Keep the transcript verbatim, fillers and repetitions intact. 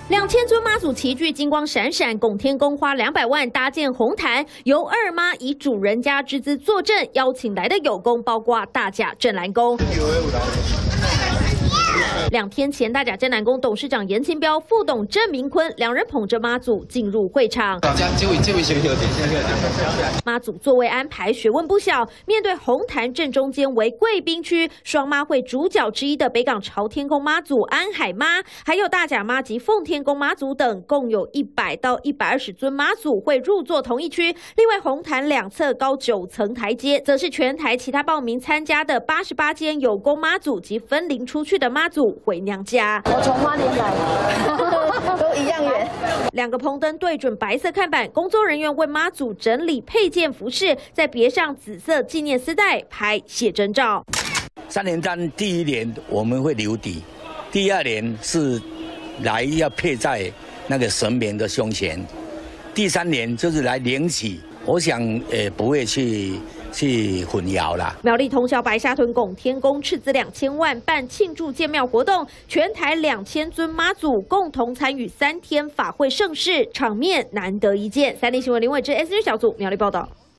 两千尊妈祖齐聚，金光闪闪。拱天宫花两百万搭建红坛，由二妈以主人家之姿坐镇，邀请来的友公包括大甲镇澜宫。两天前，大甲镇澜宫董事长严清标、副董郑明坤两人捧着妈祖进入会场。妈祖座位安排学问不小，面对红坛正中间为贵宾区，双妈会主角之一的北港朝天宫妈祖、安海妈，还有大甲妈及奉天宫妈祖等，共有一百到一百二十尊妈祖会入座同一区。另外，红坛两侧高九层台阶，则是全台其他报名参加的八十八间有功妈祖及分灵出去的妈祖回娘家。 我从花莲来，都一样远。 两个棚灯对准白色看板，工作人员为妈祖整理配件服饰，再别上紫色纪念丝带，拍写真照。 三连单第一年我们会留底，第二年是来要配在那个神明的胸前，第三年就是来领取。我想，呃，不会去。去混淆啦！ 苗栗通霄白沙屯拱天宫斥资两千万办庆祝建庙活动，全台两千尊妈祖共同参与三天法会盛事，场面难得一见。三立新闻林伟之 S N 小组苗栗报道。